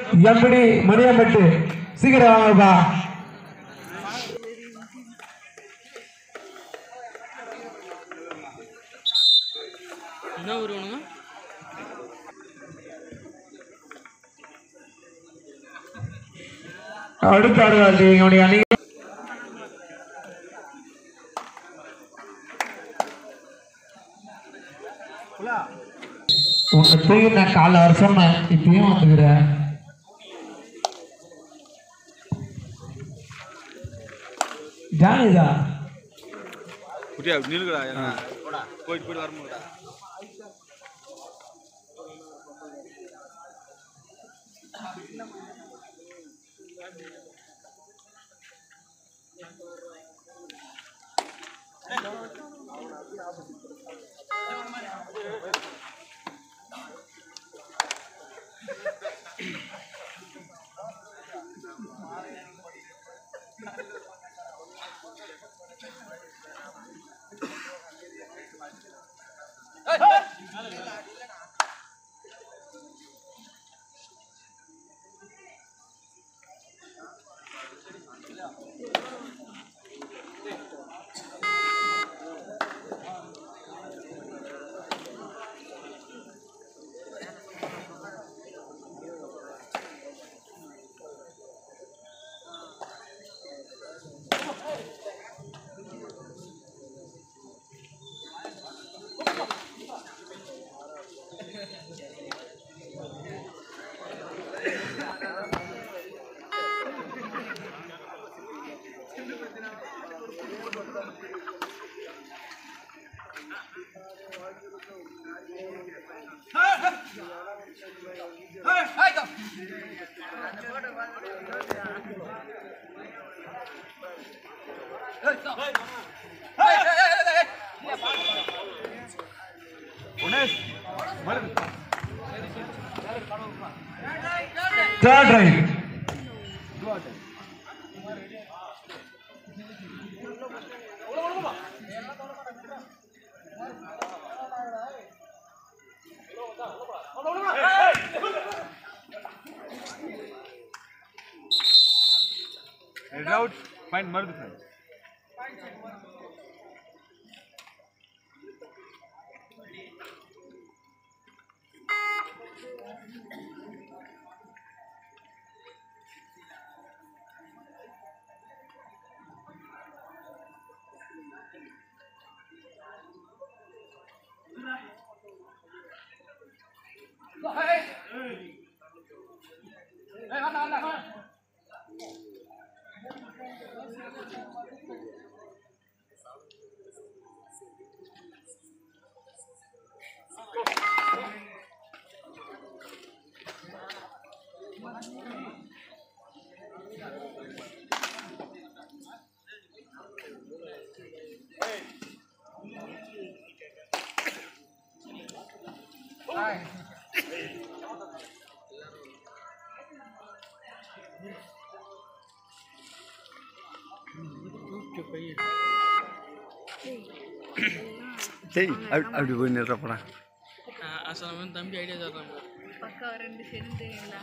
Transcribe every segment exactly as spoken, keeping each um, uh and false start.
எம்படி மணியம்பட்டு சீக்கிரம் வாங்கப்பா. என்ன வருவானுங்க அடுத்த ஆடுவாள் இவனுடைய அணி உன்னை தூக்கி நான் காலைல வர சொன்னேன், இப்பயும் வந்துக்கிறேன். ஜானிதா குட்டியா நிலுங்கடா போயிட்டு போயிட்டு வரமுடா. third right. Head out, find Mardu friend. சரி அப்படி போய் நிறுத்தப்படா. அசல் தம்பி ஐடியா தர்றாங்க. பக்கா ரெண்டு சேர்ந்து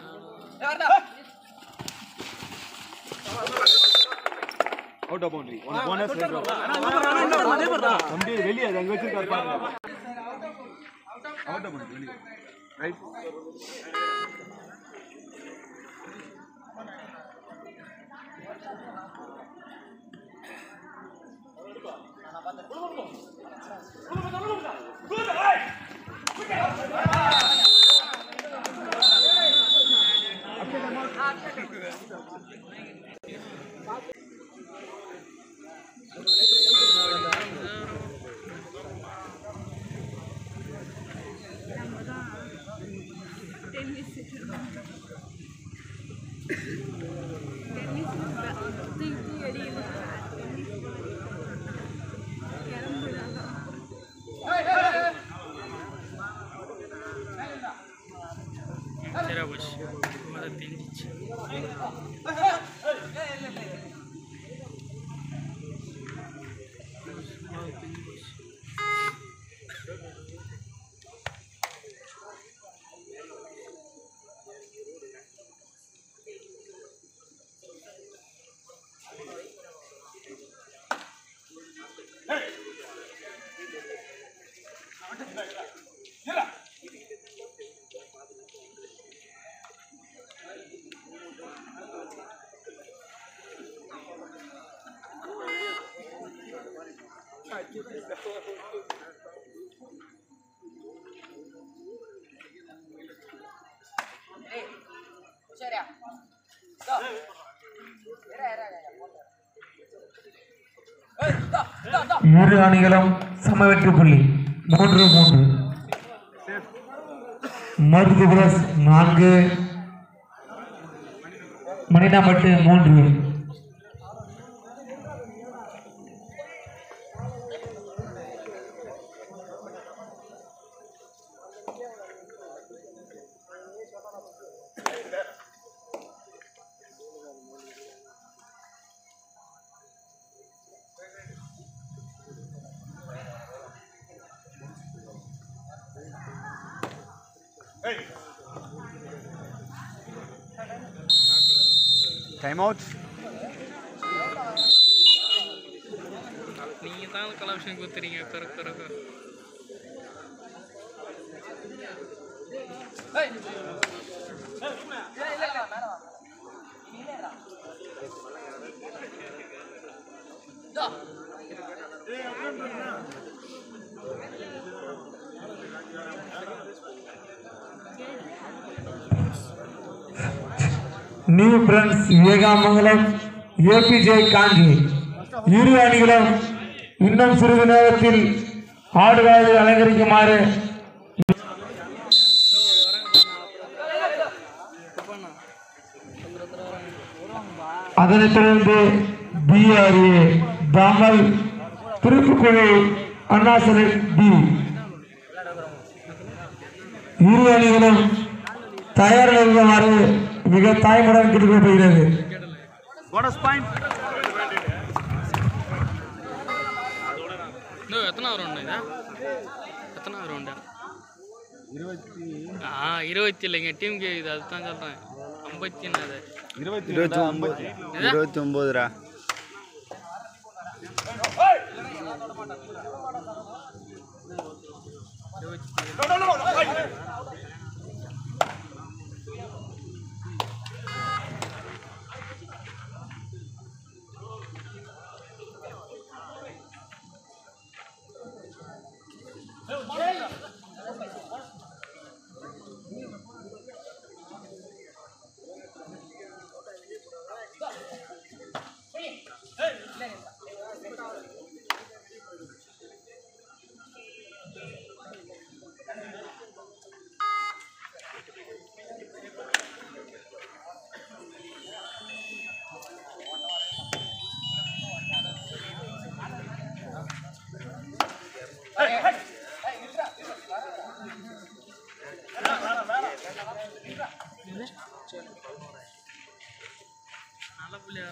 out of boundary one bonus தம்பி வெளியே அங்க வச்சிருக்காரு பாருங்க. அவுட் ஆஃப் பவுண்டரி வெளியே ரைட். இரு அணிகளும் சம வெற்றி புள்ளி மூன்று மூன்று. மருது பிரஸ் நான்கு, மணினாம்பட்டு மூன்று. Time out. நீங்கள் தான் கலெக்ஷன் கொடுத்துறீங்க correct correct. New France Vivekamangalam APJ Kanchi இரு அணிகளும் இன்னும் சிறிது நேரத்தில் ஆடுகாலை அலங்கரிக்குமாறு அதனைத் தொடர்ந்து பிஆர்ஏ தாமல் திருப்புக்குழு அண்ணாசலை டி இரு அணிகளும் தயார் நிறுவனமாறு மிக தாய்முடன் கேட்டுக்கொள்ளப்படுகிறது. Bonus point. இன்னும் எத்தனாவது ரவுண்டு இதா எத்தனாவது ரவுண்டா? ஆ இருபத்தி இல்லைங்க டீமுக்கு இது அதுதான் சொல்கிறேன். ஐம்பத்தி என்னது இருபத்தி ஒன்பது இருபத்தி ஒன்பதுரா. நல்ல பிள்ளையா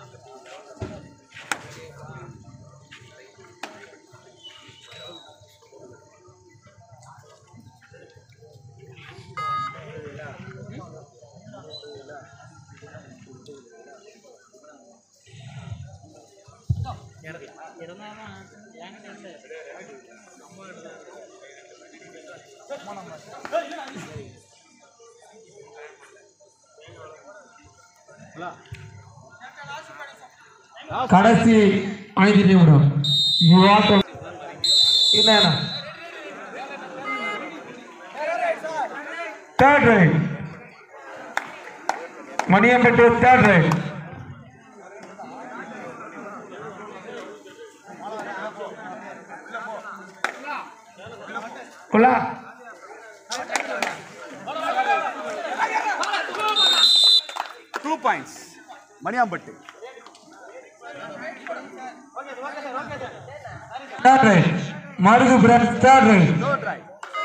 கடைசி ஐந்து நிமிடம் என்ன third right Maniampattu third right குலா Two points. Maniambatti. Third right. Marudu Brands third right. Third right.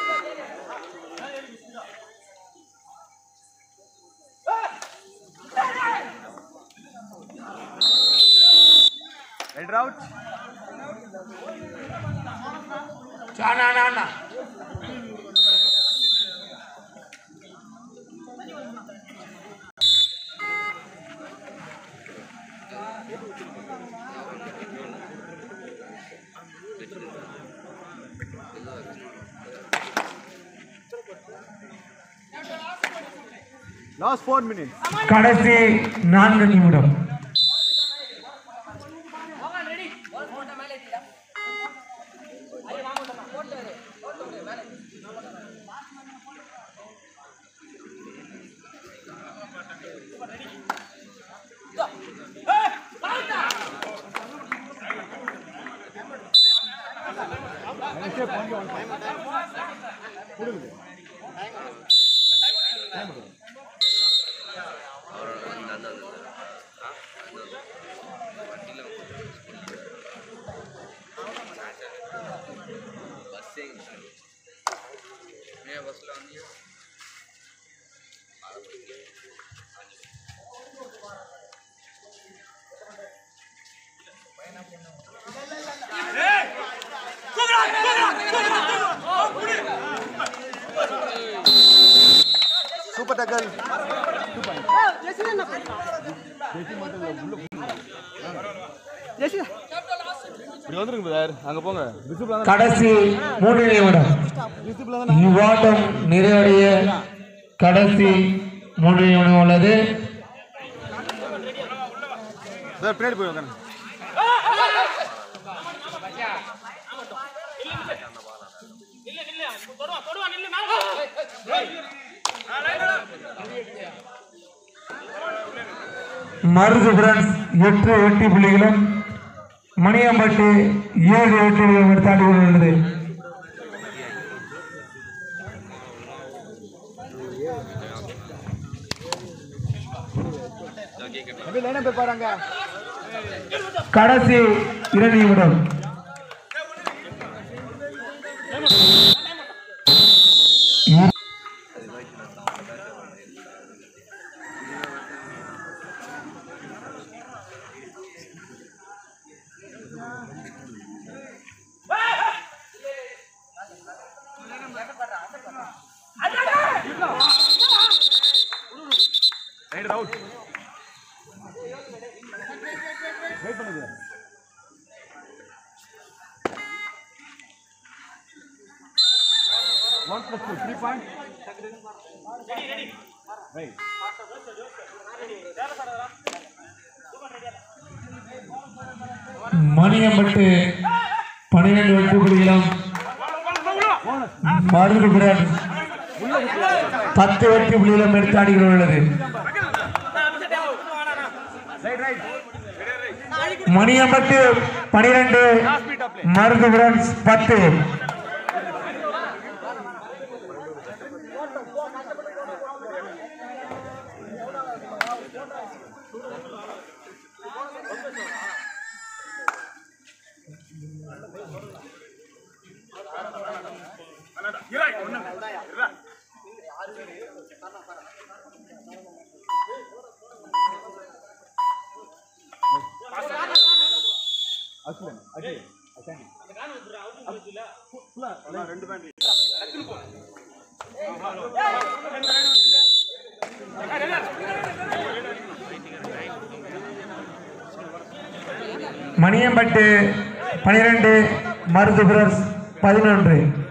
Red route. Chana na na. Last four minutes. கடைசி நான்கு நிமிடம் கடைசி மூன்று நிமிடம் இவ்வாட்டம் நிறைவடைய கடைசி மூன்று நிமிடம் உள்ளது. பின்னாடி போய் உட்காந்து மருது பிரான்ஸ் எட்டு வெட்டி புள்ளிகளும் மணியம்பட்டு ஏழு வெற்றிகளும் எடுத்தாடி கொண்டுள்ளது. கடைசி இரண்டு நிமிடம் One plus two, three point. Right. Maniyampattu பனிரெண்டு வெற்றி புள்ளிகளும் மருது பிரான்ஸ் பத்து வெற்றி புள்ளிகளும் எடுத்தாடி கொண்டுள்ளது. மணியம்பட்டு பனிரெண்டு மருது பிரான்ஸ் பத்து. மணியம்பட்டு பனிரெண்டு மருது பிரான்ஸ் பதினொன்று.